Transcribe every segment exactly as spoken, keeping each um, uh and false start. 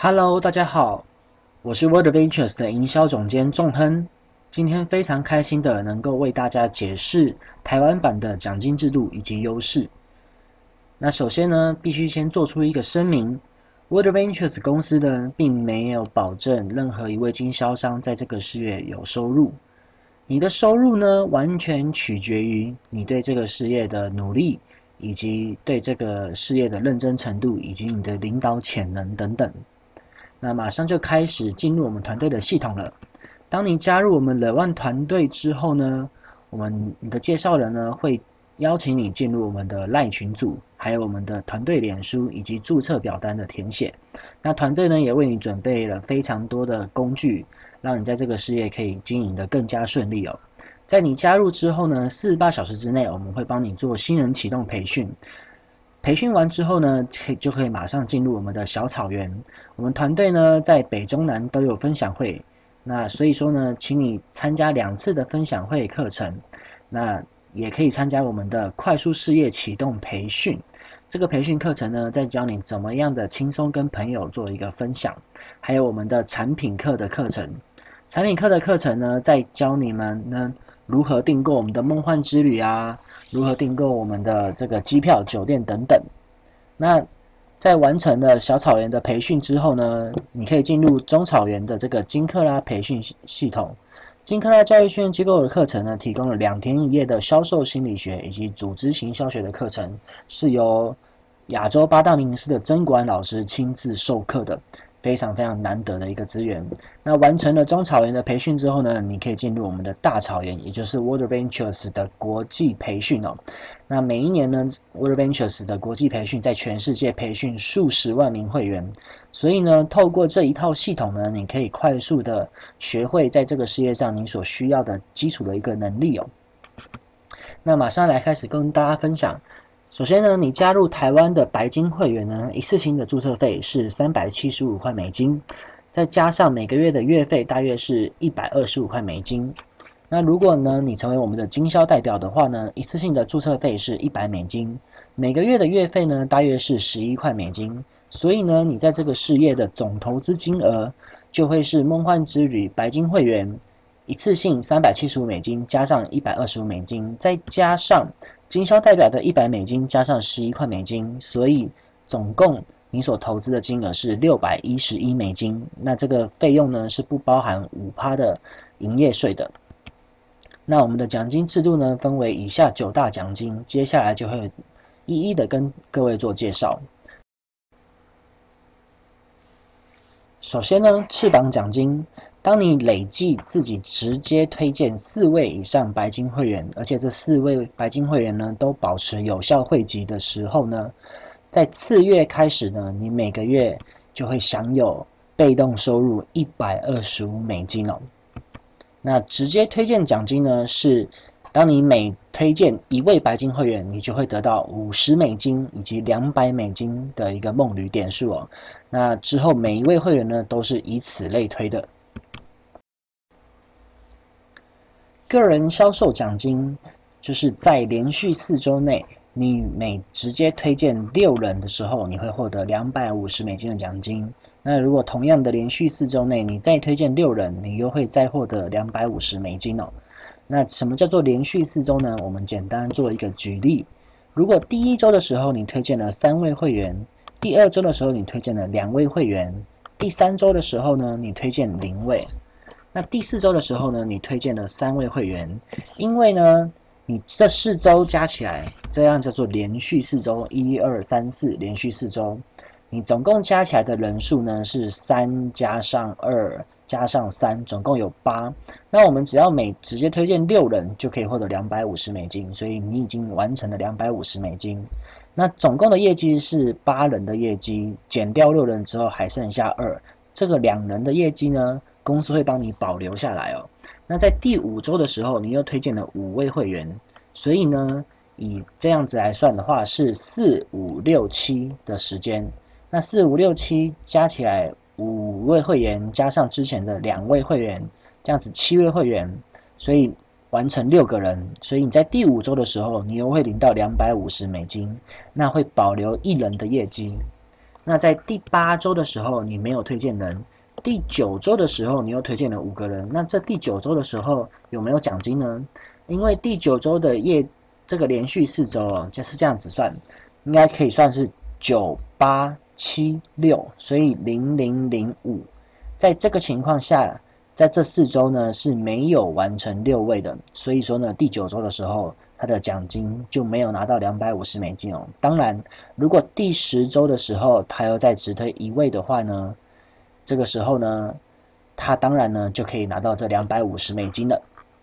Hello，大家好，我是 World Ventures 的营销总监仲亨。今天非常开心的能够为大家解释台湾版的奖金制度以及优势。那首先呢，必须先做出一个声明 ，World Ventures 公司呢，并没有保证任何一位经销商在这个事业有收入。你的收入呢，完全取决于你对这个事业的努力，以及对这个事业的认真程度，以及你的领导潜能等等。那马上就开始进入我们团队的系统了。当你加入我们 The One 团队之后呢，我们你的介绍人呢会邀请你进入我们的 LINE 群组，还有我们的团队脸书以及注册表单的填写。那团队呢也为你准备了非常多的工具，让你在这个事业可以经营得更加顺利哦。在你加入之后呢，四十八小时之内，我们会帮你做新人启动培训。培训完之后呢，可以就可以马上进入我们的小草原。我们团队呢在北中南都有分享会，那所以说呢，请你参加两次的分享会课程。那也可以参加我们的快速事业启动培训。这个培训课程呢，在教你怎么样的轻松跟朋友做一个分享，还有我们的产品课的课程。产品课的课程呢，在教你们呢如何订购我们的梦幻之旅啊，如何订购我们的这个机票、酒店等等。那在完成了小草原的培训之后呢，你可以进入中草原的这个金克拉培训系统。金克拉教育训练机构的课程呢，提供了两天一夜的销售心理学以及组织行销学的课程，是由亚洲八大名师的曾国安老师亲自授课的，非常非常难得的一个资源。那完成了中草原的培训之后呢，你可以进入我们的大草原，也就是 World Ventures 的国际培训哦。那每一年呢 ，World Ventures 的国际培训在全世界培训数十万名会员，所以呢，透过这一套系统呢，你可以快速的学会在这个事业上你所需要的基础的一个能力哦。那马上来开始跟大家分享。首先呢，你加入台湾的白金会员呢，一次性的注册费是三百七十五块美金，再加上每个月的月费大约是一百二十五块美金。那如果呢，你成为我们的经销代表的话呢，一次性的注册费是一百美金，每个月的月费呢大约是十一块美金。所以呢，你在这个事业的总投资金额就会是梦幻之旅白金会员一次性三百七十五美金，加上一百二十五美金，再加上经销代表的一百美金，加上十一块美金，所以总共你所投资的金额是六百一十一美金。那这个费用呢是不包含 百分之五 的营业税的。那我们的奖金制度呢，分为以下九大奖金，接下来就会一一的跟各位做介绍。首先呢，翅膀奖金，当你累计自己直接推荐四位以上白金会员，而且这四位白金会员呢都保持有效会籍的时候呢，在次月开始呢，你每个月就会享有被动收入一百二十五美金哦。那直接推荐奖金呢，是当你每推荐一位白金会员，你就会得到五十美金以及两百美金的一个梦旅点数哦。那之后每一位会员呢，都是以此类推的。个人销售奖金就是在连续四周内，你每直接推荐六人的时候，你会获得两百五十美金的奖金。那如果同样的连续四周内，你再推荐六人，你又会再获得两百五十美金哦。那什么叫做连续四周呢？我们简单做一个举例。如果第一周的时候你推荐了三位会员，第二周的时候你推荐了两位会员，第三周的时候呢，你推荐零位。那第四周的时候呢，你推荐了三位会员，因为呢，你这四周加起来，这样叫做连续四周，一二三四，连续四周。你总共加起来的人数呢是三加上二加上三，总共有八。那我们只要每直接推荐六人，就可以获得两百五十美金，所以你已经完成了两百五十美金。那总共的业绩是八人的业绩，减掉六人之后还剩下二。这个两人的业绩呢，公司会帮你保留下来哦。那在第五周的时候，你又推荐了五位会员，所以呢，以这样子来算的话，是四五六七的时间。那四五六七加起来五位会员，加上之前的两位会员，这样子七位会员，所以完成六个人。所以你在第五周的时候，你又会领到两百五十美金，那会保留一人的业绩。 那在第八周的时候你没有推荐人，第九周的时候你又推荐了五个人，那这第九周的时候有没有奖金呢？因为第九周的业这个连续四周哦，就是这样子算，应该可以算是九八七六，所以零零零五，在这个情况下，在这四周呢是没有完成六位的，所以说呢第九周的时候，他的奖金就没有拿到两百五十美金哦。当然，如果第十周的时候他又再直推一位的话呢，这个时候呢，他当然呢就可以拿到这两百五十美金了。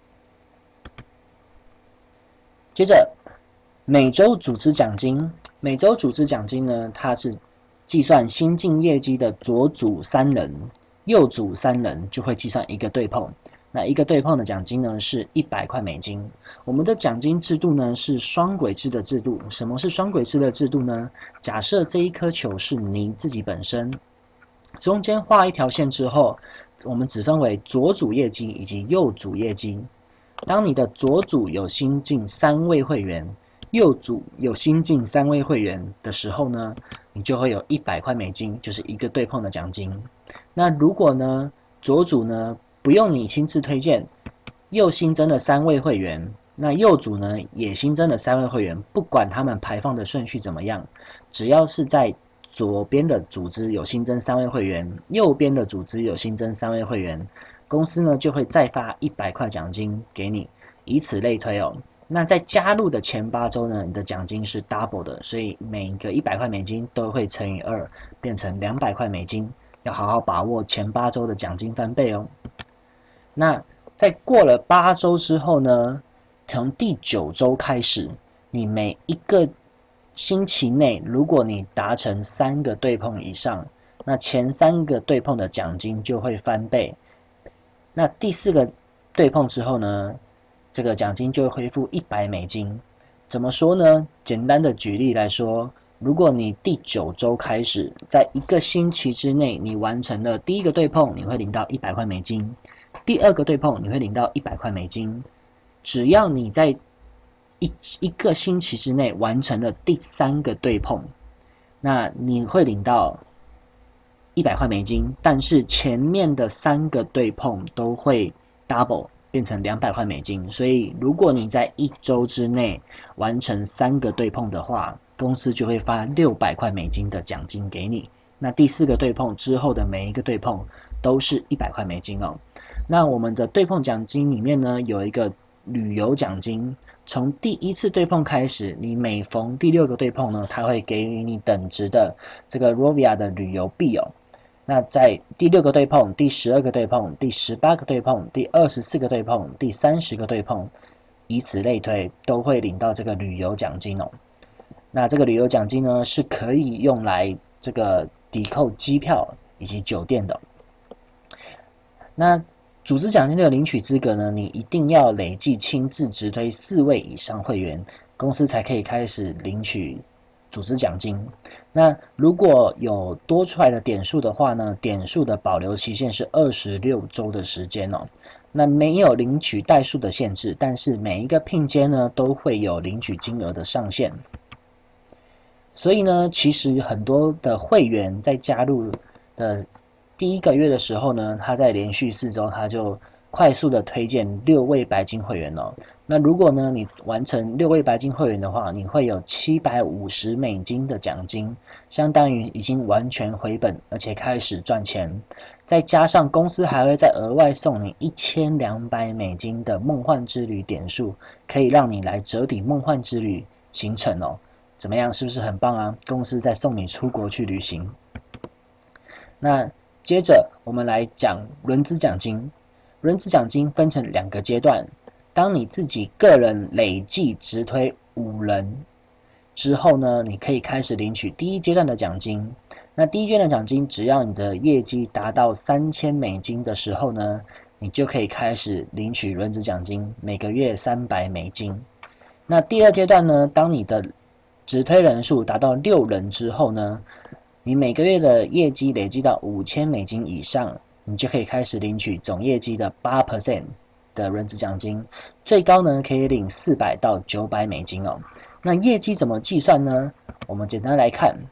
接着，每周组织奖金，每周组织奖金呢，它是计算新进业绩的左组三人，右组三人就会计算一个对碰。那一个对碰的奖金呢是一百块美金。我们的奖金制度呢是双轨制的制度。什么是双轨制的制度呢？假设这一颗球是你自己本身，中间画一条线之后，我们只分为左组业绩以及右组业绩。当你的左组有新进三位会员，右组有新进三位会员的时候呢，你就会有一百块美金，就是一个对碰的奖金。那如果呢，左组呢不用你亲自推荐，又新增了三位会员，那右组呢也新增了三位会员，不管他们排放的顺序怎么样，只要是在左边的组织有新增三位会员，右边的组织有新增三位会员，公司呢就会再发一百块奖金给你，以此类推哦。那在加入的前八周呢，你的奖金是 double 的，所以每个一百块美金都会乘以二，变成两百块美金。要好好把握前八周的奖金翻倍哦。那在过了八周之后呢，从第九周开始，你每一个星期内，如果你达成三个对碰以上，那前三个对碰的奖金就会翻倍。那第四个对碰之后呢，这个奖金就会恢复一百美金。怎么说呢？简单的举例来说，如果你第九周开始，在一个星期之内，你完成了第一个对碰，你会领到一百块美金；第二个对碰，你会领到一百块美金。只要你在一一个星期之内完成了第三个对碰，那你会领到一百块美金，但是前面的三个对碰都会 double 变成两百块美金。所以如果你在一周之内完成三个对碰的话，公司就会发六百块美金的奖金给你。那第四个对碰之后的每一个对碰都是一百块美金哦。那我们的对碰奖金里面呢，有一个旅游奖金，从第一次对碰开始，你每逢第六个对碰呢，它会给予你等值的这个 Rovia 的旅游币哦。那在第六个对碰、第十二个对碰、第十八个对碰、第二十四个对碰、第三十个对碰，以此类推，都会领到这个旅游奖金哦。那这个旅游奖金呢，是可以用来这个抵扣机票以及酒店的。那组织奖金这个领取资格呢，你一定要累计亲自直推四位以上会员，公司才可以开始领取组织奖金。那如果有多出来的点数的话呢，点数的保留期限是二十六周的时间哦。那没有领取代数的限制，但是每一个聘阶呢都会有领取金额的上限。所以呢，其实很多的会员在加入的第一个月的时候呢，他在连续四周他就快速的推荐六位白金会员哦。那如果呢你完成六位白金会员的话，你会有七百五十美金的奖金，相当于已经完全回本，而且开始赚钱。再加上公司还会再额外送你一千两百美金的梦幻之旅点数，可以让你来折抵梦幻之旅行程哦。怎么样，是不是很棒啊？公司再送你出国去旅行。那接着我们来讲轮资奖金。轮资奖金分成两个阶段，当你自己个人累计直推五人之后呢，你可以开始领取第一阶段的奖金。那第一阶段的奖金，只要你的业绩达到三千美金的时候呢，你就可以开始领取轮资奖金，每个月三百美金。那第二阶段呢，当你的直推人数达到六人之后呢，你每个月的业绩累积到五千美金以上，你就可以开始领取总业绩的 百分之八 的轮资奖金，最高呢可以领四百到九百美金哦。那业绩怎么计算呢？我们简单来看，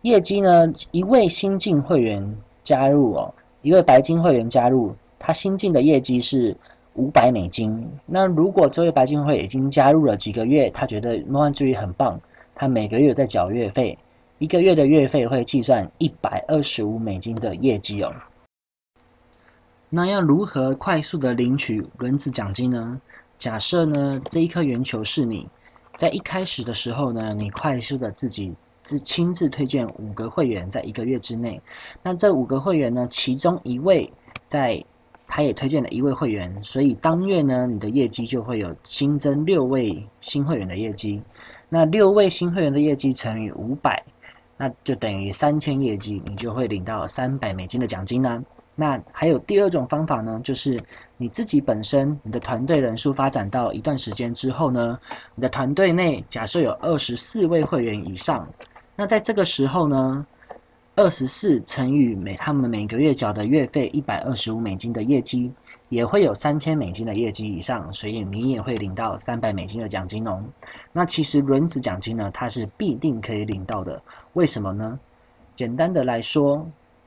业绩呢，一位新进会员加入哦，一位白金会员加入，他新进的业绩是五百美金。那如果这位白金会已经加入了几个月，他觉得梦幻之旅很棒，他每个月在缴月费，一个月的月费会计算一百二十五美金的业绩哦。那要如何快速的领取轮子奖金呢？假设呢，这一颗圆球是你在一开始的时候呢，你快速的自己自亲自推荐五个会员，在一个月之内，那这五个会员呢，其中一位在他也推荐了一位会员，所以当月呢，你的业绩就会有新增六位新会员的业绩。那六位新会员的业绩乘以五百，那就等于三千业绩，你就会领到三百美金的奖金呢、啊。那还有第二种方法呢，就是你自己本身你的团队人数发展到一段时间之后呢，你的团队内假设有二十四位会员以上，那在这个时候呢，二十四乘以每他们每个月缴的月费一百二十五美金的业绩，也会有三千美金的业绩以上，所以你也会领到三百美金的奖金哦。那其实轮子奖金呢，它是必定可以领到的，为什么呢？简单的来说，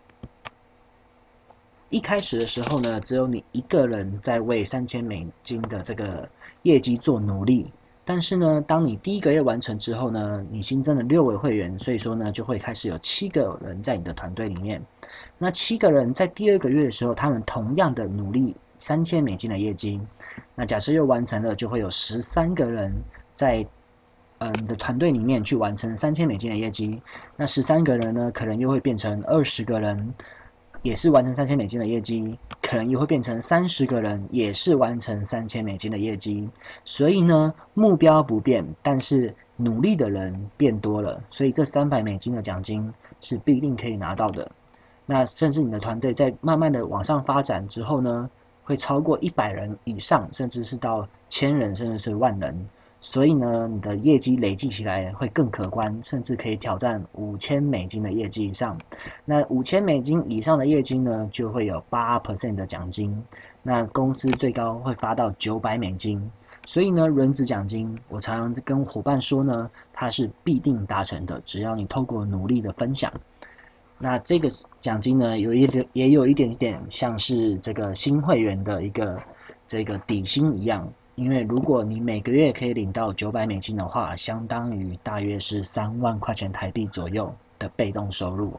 一开始的时候呢，只有你一个人在为三千美金的这个业绩做努力。但是呢，当你第一个月完成之后呢，你新增了六位会员，所以说呢，就会开始有七个人在你的团队里面。那七个人在第二个月的时候，他们同样的努力三千美金的业绩。那假设又完成了，就会有十三个人在呃你的团队里面去完成三千美金的业绩。那十三个人呢，可能又会变成二十个人。也是完成三千美金的业绩，可能又会变成三十个人，也是完成三千美金的业绩。所以呢，目标不变，但是努力的人变多了，所以这三百美金的奖金是必定可以拿到的。那甚至你的团队在慢慢的往上发展之后呢，会超过一百人以上，甚至是到千人，甚至是万人。所以呢，你的业绩累计起来会更可观，甚至可以挑战五千美金的业绩以上。那五千美金以上的业绩呢，就会有八 percent 的奖金。那公司最高会发到九百美金。所以呢，轮子奖金，我常常跟伙伴说呢，它是必定达成的，只要你透过努力的分享。那这个奖金呢，有一点也有一点点像是这个新会员的一个这个底薪一样。因为如果你每个月可以领到九百美金的话，相当于大约是三万块钱台币左右的被动收入。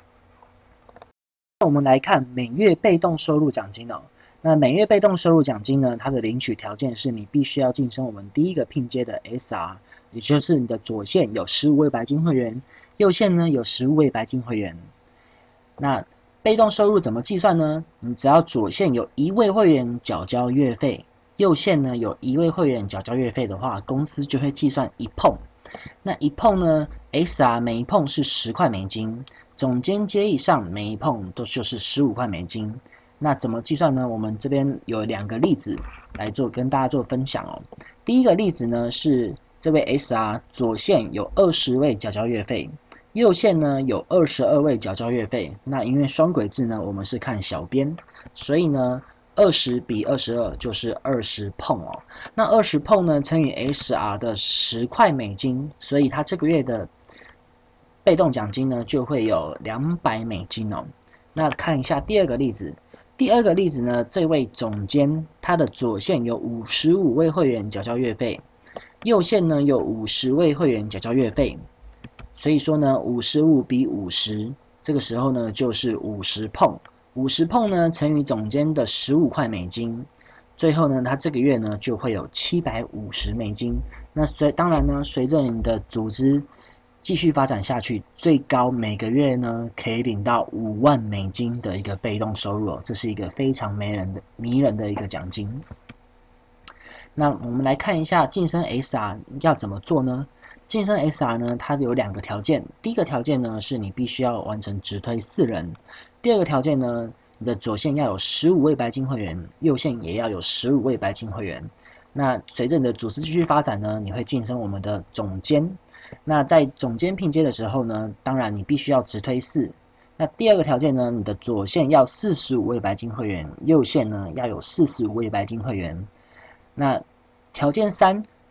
那我们来看每月被动收入奖金哦。那每月被动收入奖金呢，它的领取条件是你必须要晋升我们第一个聘阶的 S R， 也就是你的左线有十五位白金会员，右线呢有十五位白金会员。那被动收入怎么计算呢？你只要左线有一位会员缴交月费，右线呢有一位会员缴交月费的话，公司就会计算一碰。那一碰呢 ，S R 每一碰是十块美金，总监阶以上每一碰都就是十五块美金。那怎么计算呢？我们这边有两个例子来做跟大家做分享哦。第一个例子呢是这位 S R 左线有二十位缴交月费，右线呢有二十二位缴交月费。那因为双轨制呢，我们是看小边，所以呢二十比二十二就是二十碰哦。那二十碰呢乘以 S R 的十块美金，所以他这个月的被动奖金呢就会有两百美金哦。那看一下第二个例子。第二个例子呢，这位总监他的左线有五十五位会员缴交月费，右线呢有五十位会员缴交月费，所以说呢五十五比五十，这个时候呢就是五十碰，五十碰呢乘以总监的十五块美金，最后呢他这个月呢就会有七百五十美金。那随当然呢，随着你的组织继续发展下去，最高每个月呢可以领到五万美金的一个被动收入哦，这是一个非常迷人的迷人的一个奖金。那我们来看一下晋升 S R 要怎么做呢？晋升 S R 呢，它有两个条件。第一个条件呢是你必须要完成直推四人，第二个条件呢，你的左线要有十五位白金会员，右线也要有十五位白金会员。那随着你的组织继续发展呢，你会晋升我们的总监。那在总监聘阶的时候呢，当然你必须要直推四。那第二个条件呢，你的左线要四十五位白金会员，右线呢要有四十五位白金会员。那条件三，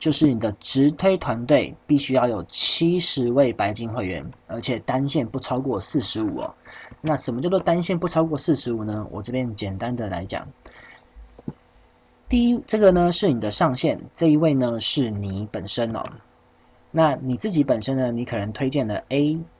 就是你的直推团队必须要有七十位白金会员，而且单线不超过四十五哦。那什么叫做单线不超过四十五呢？我这边简单的来讲，第一，这个呢是你的上线，这一位呢是你本身哦。那你自己本身呢，你可能推荐了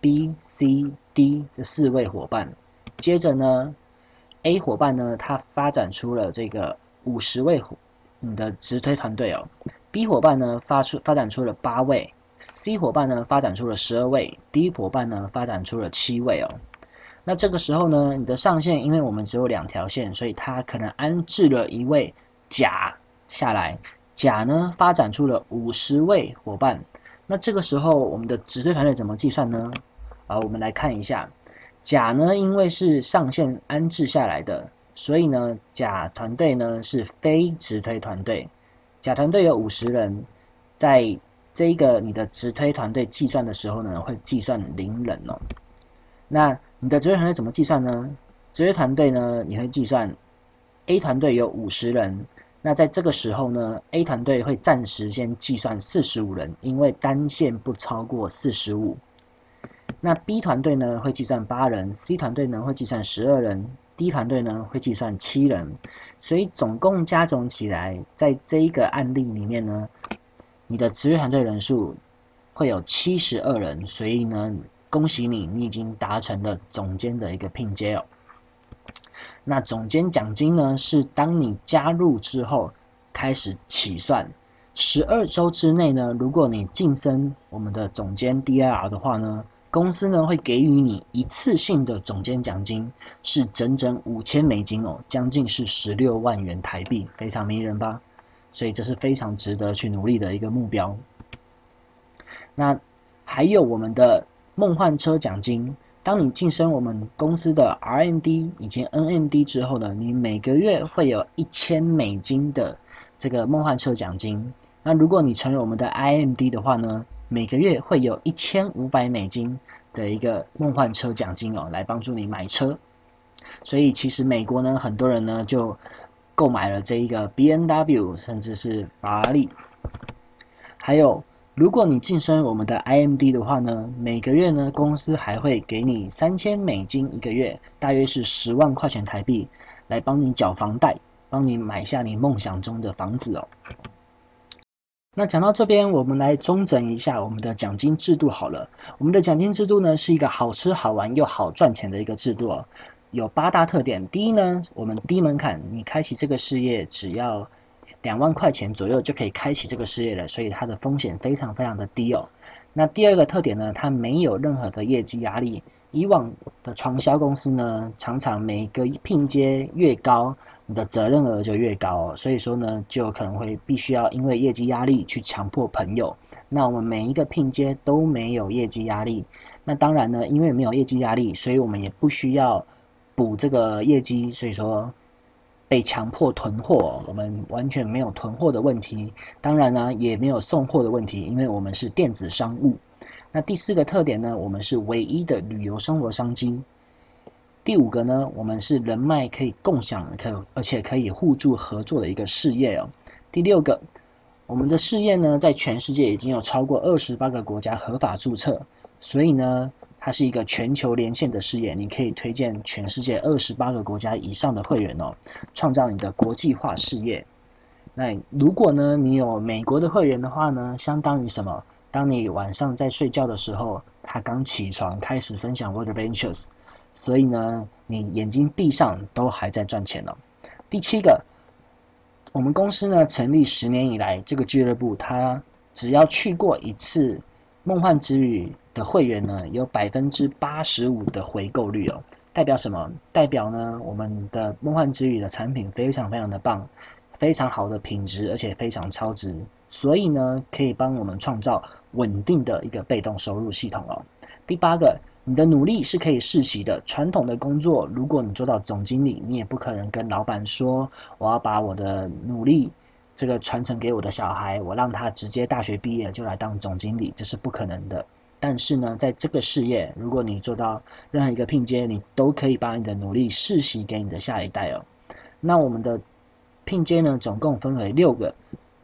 A、B、C、D 这四位伙伴，接着呢 A 伙伴呢，他发展出了这个五十位你的直推团队哦。B 伙伴呢发出发展出了八位 ，C 伙伴呢发展出了十二位 ，D 伙伴呢发展出了七位哦。那这个时候呢，你的上线，因为我们只有两条线，所以它可能安置了一位甲下来，甲呢发展出了五十位伙伴。那这个时候我们的直推团队怎么计算呢？啊，我们来看一下，甲呢因为是上线安置下来的，所以呢甲团队呢是非直推团队。甲团队有五十人，在这一个你的直推团队计算的时候呢，会计算零人哦。那你的直推团队怎么计算呢？直推团队呢，你会计算 A 团队有五十人，那在这个时候呢 ，A 团队会暂时先计算四十五人，因为单线不超过四十五。那 B 团队呢会计算八人 ，C 团队呢会计算十二人 ，D 团队呢会计算七人，所以总共加总起来，在这一个案例里面呢，你的直推团队人数会有七十二人，所以呢，恭喜你，你已经达成了总监的一个聘阶哦。那总监奖金呢，是当你加入之后开始起算，十二周之内呢，如果你晋升我们的总监 D I R 的话呢，公司呢会给予你一次性的总监奖金，是整整五千美金哦，将近是十六万元台币，非常迷人吧？所以这是非常值得去努力的一个目标。那还有我们的梦幻车奖金，当你晋升我们公司的 R M D 以及 N M D 之后呢，你每个月会有一千美金的这个梦幻车奖金。那如果你成为我们的 I M D 的话呢，每个月会有一千五百美金的一个梦幻车奖金哦，来帮助你买车。所以其实美国呢，很多人呢就购买了这一个 B M W， 甚至是法拉利。还有，如果你晋升我们的 I M D 的话呢，每个月呢，公司还会给你三千美金一个月，大约是十万块钱台币，来帮你缴房贷，帮你买下你梦想中的房子哦。那讲到这边，我们来中整一下我们的奖金制度好了。我们的奖金制度呢，是一个好吃好玩又好赚钱的一个制度哦，有八大特点。第一呢，我们低门槛，你开启这个事业只要两万块钱左右就可以开启这个事业了，所以它的风险非常非常的低哦。那第二个特点呢，它没有任何的业绩压力。以往的传销公司呢，常常每个聘阶越高，你的责任额就越高哦，所以说呢，就可能会必须要因为业绩压力去强迫朋友。那我们每一个聘阶都没有业绩压力，那当然呢，因为没有业绩压力，所以我们也不需要补这个业绩，所以说被强迫囤货，我们完全没有囤货的问题。当然呢，也没有送货的问题，因为我们是电子商务。那第四个特点呢，我们是唯一的旅游生活商机。第五个呢，我们是人脉可以共享，可而且可以互助合作的一个事业哦。第六个，我们的事业呢，在全世界已经有超过二十八个国家合法注册，所以呢，它是一个全球连线的事业。你可以推荐全世界二十八个国家以上的会员哦，创造你的国际化事业。那如果呢，你有美国的会员的话呢，相当于什么？当你晚上在睡觉的时候，他刚起床开始分享 World Ventures， 所以呢，你眼睛闭上都还在赚钱哦。第七个，我们公司呢成立十年以来，这个俱乐部它只要去过一次梦幻之旅的会员呢，有百分之八十五的回购率哦。代表什么？代表呢，我们的梦幻之旅的产品非常非常的棒，非常好的品质，而且非常超值，所以呢，可以帮我们创造稳定的一个被动收入系统哦。第八个，你的努力是可以世袭的。传统的工作，如果你做到总经理，你也不可能跟老板说，我要把我的努力这个传承给我的小孩，我让他直接大学毕业就来当总经理，这是不可能的。但是呢，在这个事业，如果你做到任何一个聘阶，你都可以把你的努力世袭给你的下一代哦。那我们的聘阶呢，总共分为六个。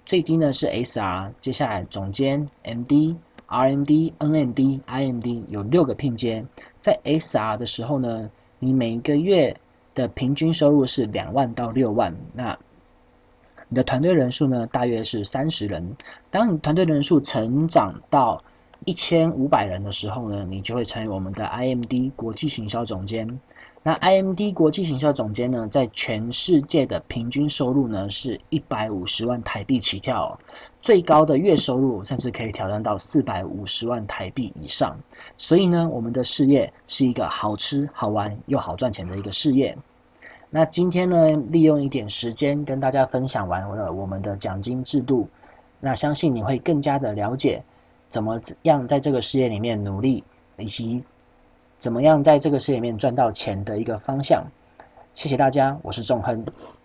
最低呢是 S R， 接下来总监、M D、R M D、N M D、I M D 有六个聘阶。在 S R 的时候呢，你每个月的平均收入是两万到六万，那你的团队人数呢大约是三十人。当你团队人数成长到一千五百人的时候呢，你就会成为我们的 I M D 国际行销总监。那 I M D 国际行销总监呢，在全世界的平均收入呢是一百五十万台币起跳、哦，最高的月收入甚至可以挑战到四百五十万台币以上。所以呢，我们的事业是一个好吃、好玩又好赚钱的一个事业。那今天呢，利用一点时间跟大家分享完了我们的奖金制度，那相信你会更加的了解怎么样在这个事业里面努力，以及怎么样在这个事业里面赚到钱的一个方向。谢谢大家，我是仲亨。